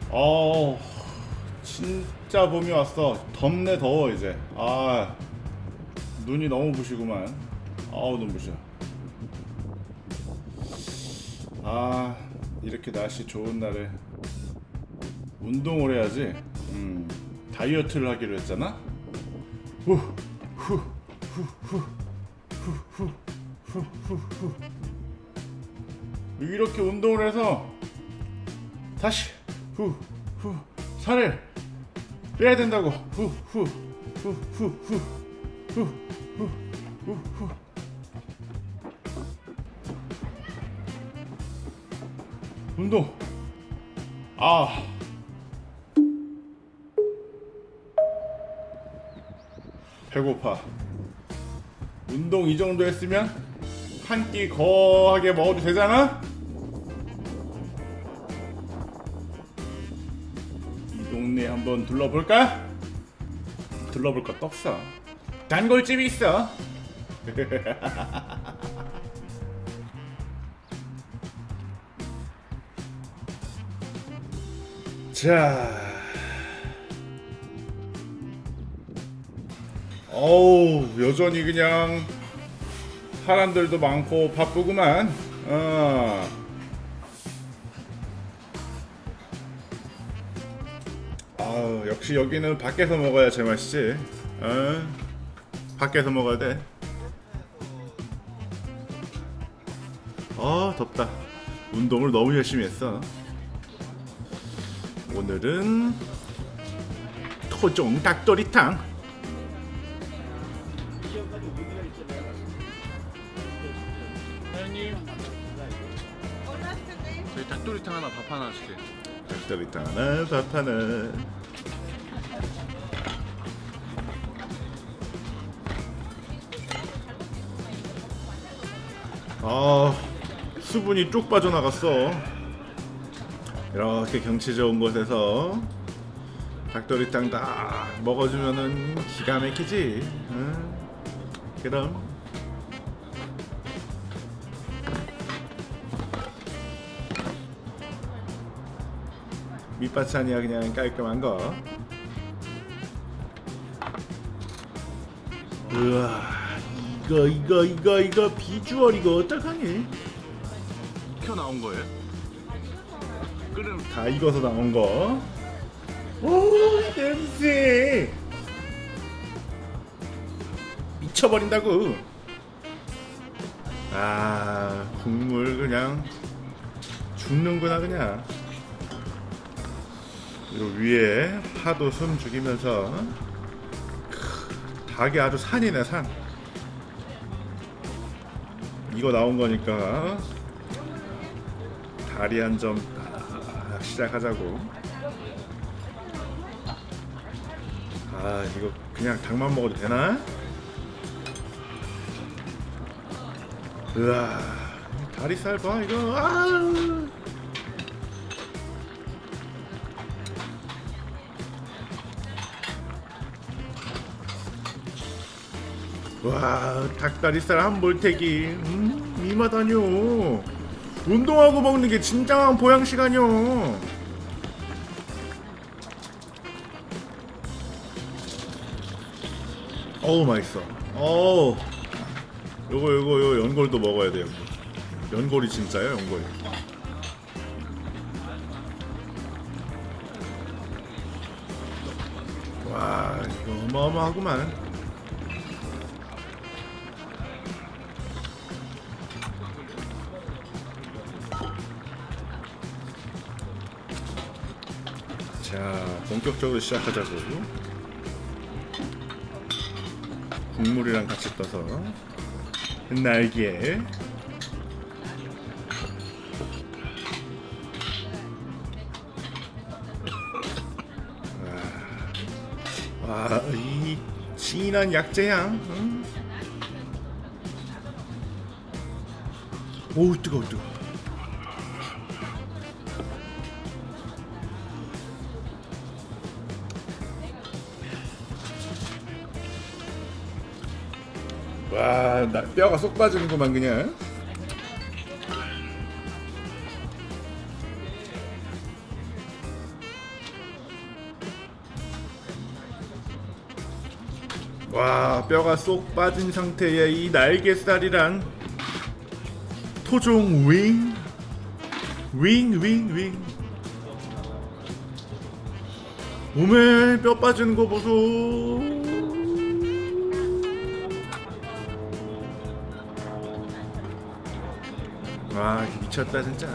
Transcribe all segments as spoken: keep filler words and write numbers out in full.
어, 진짜 봄이 왔어. 덥네, 더워 이제. 아, 눈이 너무 부시구만. 아우, 눈 부셔. 아, 이렇게 날씨 좋은 날에 운동을 해야지. 음, 다이어트를 하기로 했잖아. 후, 후, 후, 후, 후, 후, 후, 후, 후. 이렇게 운동을 해서 다시 후, 후, 살을 빼야 된다고. 후, 후, 후, 후, 후, 후, 후, 후, 후. 운동. 아, 배고파. 운동 이 정도 했으면 한 끼 거하게 먹어도 되잖아? 이 동네 한번 둘러볼까? 둘러볼 것도 없어. 단골집이 있어. 자, 어우, 여전히 그냥 사람들도 많고 바쁘구만. 어. 아우, 역시 여기는 밖에서 먹어야 제맛이지. 어? 밖에서 먹어야 돼. 아, 덥다. 운동을 너무 열심히 했어. 오늘은 토종 닭도리탕. 사장님, 저희 닭도리탕 하나, 밥 하나 주세요. 닭도리탕 하나, 밥 하나. 아, 수분이 쭉 빠져나갔어. 이렇게 경치 좋은 곳에서 닭도리탕 딱 먹어주면은 기가 막히지. 응? 그럼 밑반찬이야 그냥 깔끔한 거. 우와, 이거 이거 이거 이거 비주얼 이거 어떡하니? 켜 나온 거예요? 끓음 다 익어서 나온 거. 오, 냄새 미쳐버린다고. 아, 국물 그냥 죽는구나 그냥. 그리고 위에 파도 숨 죽이면서 닭이 아주 산이네 산. 이거 나온 거니까 다리 한 점 시작하자고. 아, 이거 그냥 닭만 먹어도 되나? 으아, 다리살 봐 이거. 아, 와, 닭다리살 한 볼태기. 음, 이마다뇨. 운동하고 먹는 게 진정한 보양식 아뇨. 어우, 맛있어. 어우, 요거 요거 요 연골도 먹어야 돼요. 연골이 진짜요, 연골. 와, 이거 어마어마하구만. 자, 본격적으로 시작하자고. 국물이랑 같이 떠서 날개. 와, 이 진한 약재향. 응? 오, 뜨거워 뜨거워. 와, 나 뼈가 쏙 빠지는구만 그냥. 와, 뼈가 쏙 빠진 상태의 이 날개살이란 토종 윙, 윙, 윙, 윙. 오메, 뼈 빠지는 거 보소. 와, 미쳤다 진짜.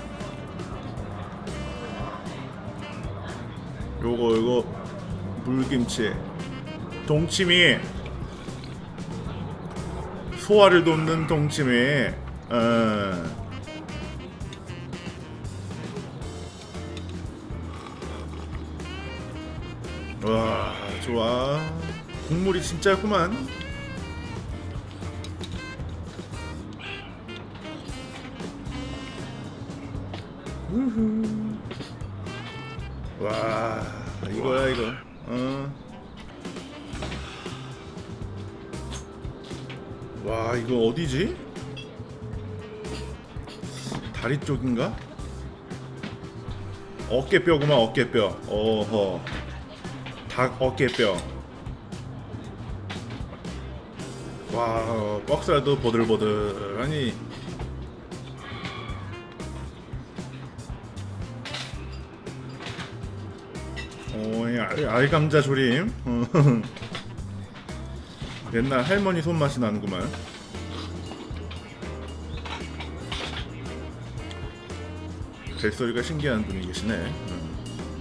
요거 요거 물김치, 동치미, 소화를 돕는 동치미. 어. 와, 좋아. 국물이 진짜구만. 우후. 와, 이거야 이거. 어. 와, 이거 어디지? 다리 쪽인가? 어깨뼈구만, 어깨뼈. 어허. 닭 어깨뼈. 와, 뻑살도 보들보들하니. 오, 알, 알감자 조림. 옛날 할머니 손맛이 나는구만. 뱃소리가 신기한 분이 계시네. 음.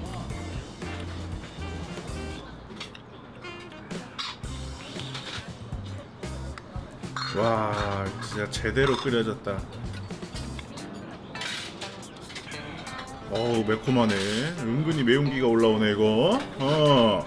와, 진짜 제대로 끓여졌다. 어우, 매콤하네. 은근히 매운기가 올라오네 이거. 어.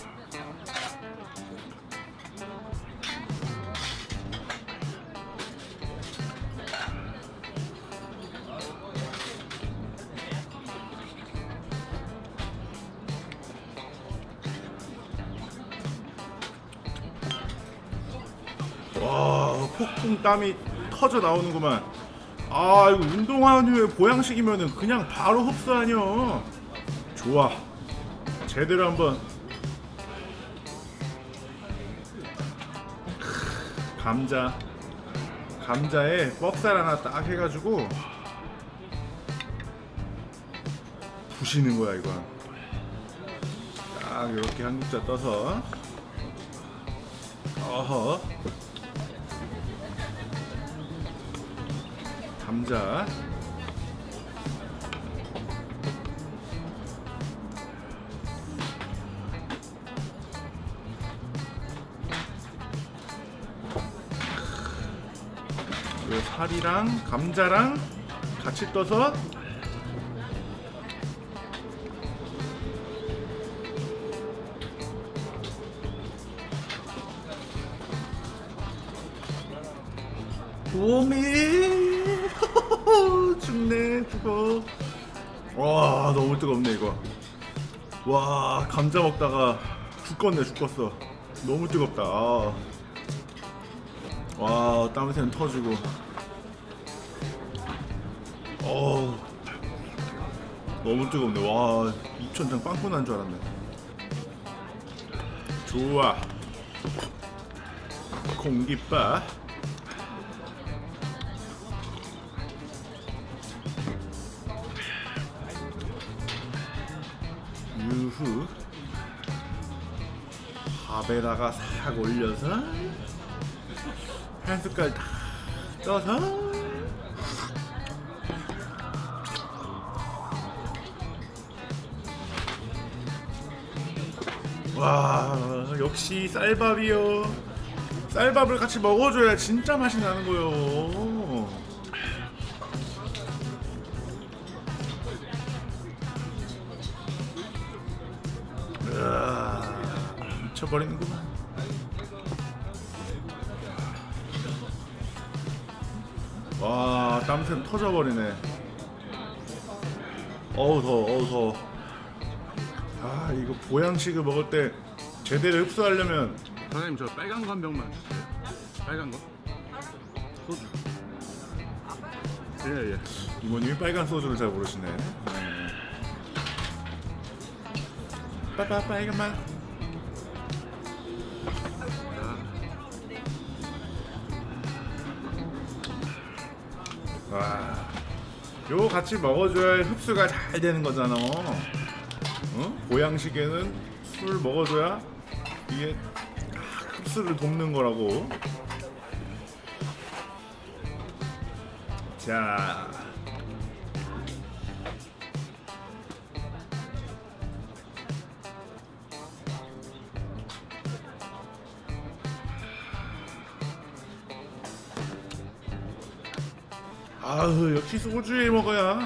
와, 폭풍 땀이 터져 나오는구만. 아, 이거 운동한 후에 보양식이면은 그냥 바로 흡수 아니여. 좋아, 제대로 한번. 감자, 감자에 뻑살 하나 딱 해가지고 부시는 거야 이거. 딱 이렇게 한 국자 떠서. 어허. 감자. 요 살이랑 감자랑 같이 떠서 오미. 죽네, 죽어. 와, 너무 뜨겁네 이거. 와, 감자 먹다가 죽겠네, 죽겠어. 너무 뜨겁다. 아. 와, 땀새는 터지고. 어우, 너무 뜨겁네. 와, 입천장 빵꾸 난 줄 알았네. 좋아. 공깃밥. 유후. 밥에다가 싹 올려서 한 숟갈 다 떠서. 와, 역시 쌀밥이요. 쌀밥을 같이 먹어줘야 진짜 맛이 나는 거요. 으아, 미쳐버리는구만. 와, 땀샘 터져버리네. 어우 더워, 어우 더워. 아, 이거 보양식을 먹을 때 제대로 흡수하려면. 사장님, 저 빨간 거 한 병만 주세요. 빨간 거? 소주. 예예. 이모님이 빨간 소주를 잘 모르시네. 빠빠 빨간 맛. 와, 요거 같이 먹어줘야 흡수가 잘 되는 거잖아. 어? 보양식에는 술 먹어줘야 이게 흡수를 돕는 거라고. 자, 아우, 역시 소주에 먹어야.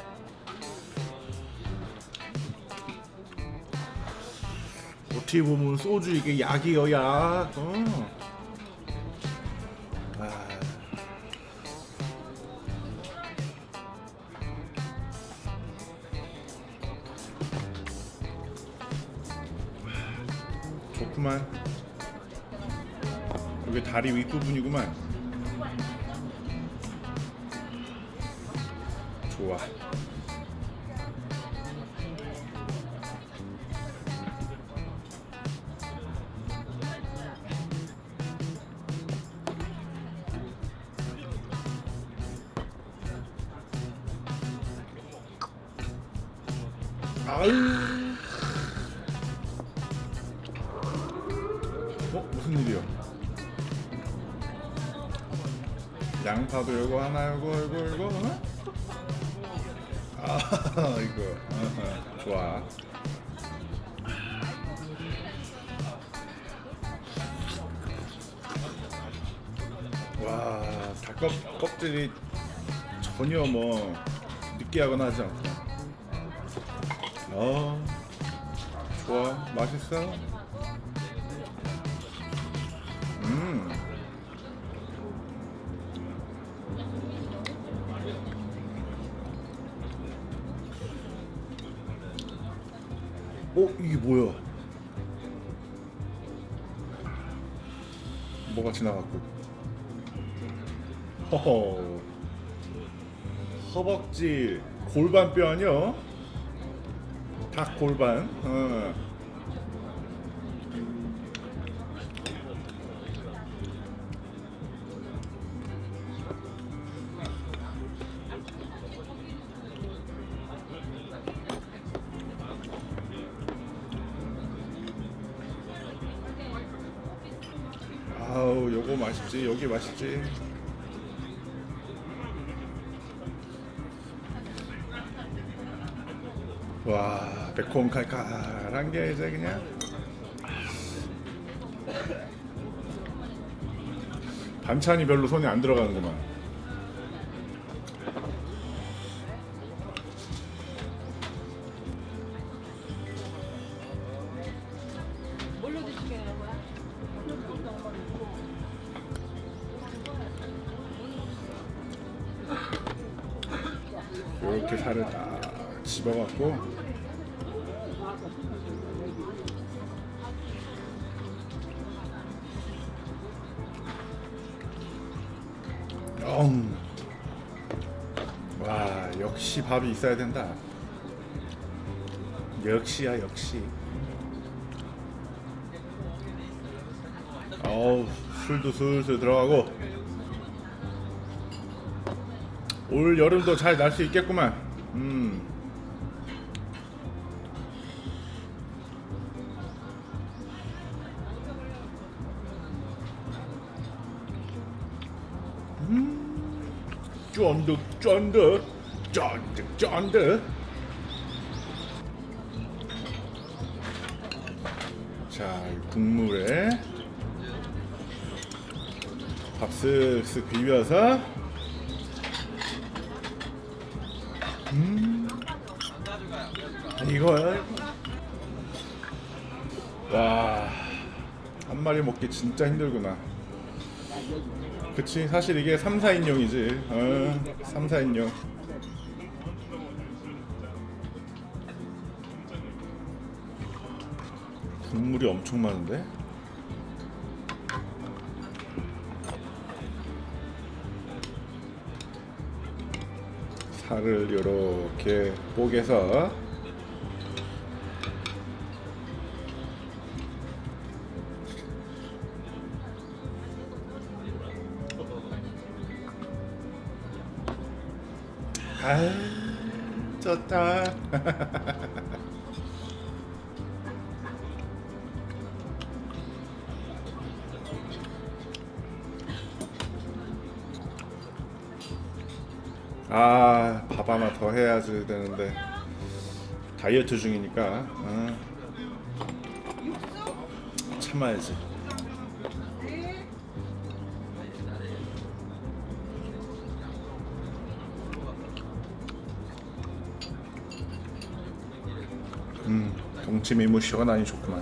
어떻게 보면 소주 이게 약이여, 약. 어. 아. 좋구만. 여기 다리 윗부분이구만. 좋아. 아유. 어? 무슨 일이야? 양파도 요거 하나, 요거, 요거, 요거 하나? 아, 이거. 아하, 좋아. 와, 닭껍 껍질이 전혀 뭐 느끼하거나 하지 않고. 어, 좋아. 맛있어. 음. 어, 이게 뭐야? 뭐가 지나갔고. 허허. 허벅지 골반뼈 아니야? 닭 골반. 어. 아우, 요거 맛있지. 여기 맛있지. 와, 매콤 칼칼한 게 이제 그냥 반찬이 별로 손에 안 들어가는구만. 뭘로 드시게요? 이렇게 살을 딱 집어갖고 음. 와, 역시 밥이 있어야 된다. 역시야, 역시. 어우, 술도 슬슬 들어가고 올 여름도 잘 날 수 있겠구만. 음. 음. 쫀득 쫀득 쫀득 쫀득. 자, 국물에 밥 쓱쓱 비벼서. 음, 이거야. 와, 한 마리 먹기 진짜 힘들구나. 그치, 사실 이게 삼, 사인용이지. 어, 삼, 사인용. 국물이 엄청 많은데? 살을 요렇게 뽀개서 아, 좋다. 아, 밥 하나 더 해야지 되는데 다이어트 중이니까 아, 참아야지. 음, 동치미무 시원하니 좋구만.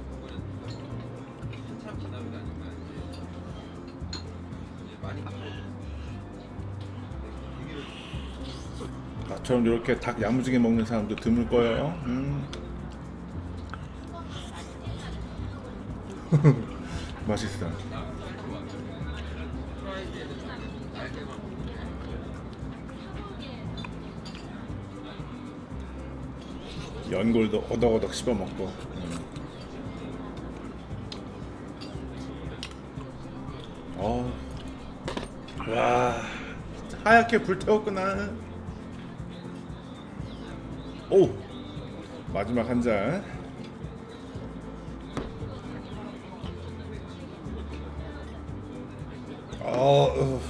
나처럼 이렇게 닭 야무지게 먹는 사람도 드물 거예요. 음. 맛있어. 연골도 어덕어덕 씹어 먹고. 음. 어. 와, 하얗게 불태웠구나. 오, 마지막 한 잔. 어, 어.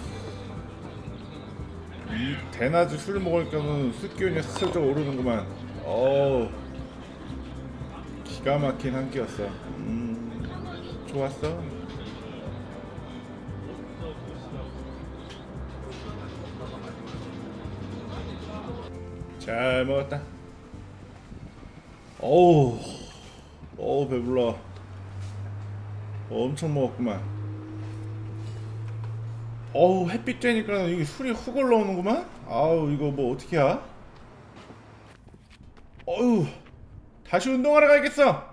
이 대낮에 술을 먹으니까는 술 기운이 슬쩍 오르는구만. 어, 기가 막힌 한 끼였어. 음, 좋았어. 잘 먹었다. 어우, 어우 배불러. 엄청 먹었구만. 어우, 햇빛 쬐니까 이게 술이 훅 올라오는구만. 아우, 이거 뭐 어떻게 하? 어우, 다시 운동하러 가야겠어.